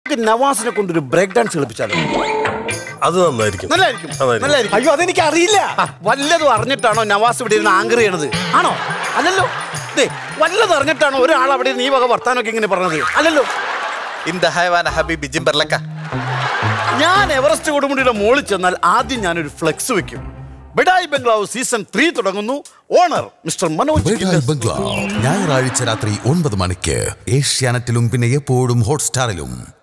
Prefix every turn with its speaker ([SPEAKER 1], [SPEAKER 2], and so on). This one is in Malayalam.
[SPEAKER 1] നവാസിനെ കൊണ്ടൊരു ബ്രേക്ക് ഡാൻസ് കളിപ്പിച്ചാലോ?
[SPEAKER 2] അത് നന്നായിരിക്കും.
[SPEAKER 1] നല്ലായിരിക്കും.
[SPEAKER 3] അയ്യോ അതെനിക്ക് അറിയില്ല.
[SPEAKER 1] വല്ലതും അറിഞ്ഞിട്ടാണോ നവാസ് ഇവിടെ ഇരുന്ന് ആങ്കർ ചെയ്യണത്? ആണോ? അല്ലല്ലോ. വല്ലതും അറിഞ്ഞിട്ടാണോ ഒരാൾ അവിടെ നീ വക വർത്താനൊക്കെ ഇങ്ങനെ പറഞ്ഞത്? അല്ലല്ലോ. ഞാൻ എവറസ്റ്റ് കൊടുമുടിയുടെ മുകളിൽ ചെന്നാൽ ആദ്യം ഞാനൊരു ഫ്ലെക്സ് വെക്കും. ബെഡായി ബംഗ്ലാവ് സീസൺ 3 തുടങ്ങുന്നു. ഓണർ മിസ്റ്റർ മനോജ്
[SPEAKER 4] ബംഗ്ലാവ് ഞായറാഴ്ച രാത്രി 9 മണിക്ക് ഏഷ്യാനെറ്റിലും പിന്നെ എപ്പോഴും ഹോട്ട്സ്റ്റാറിലും.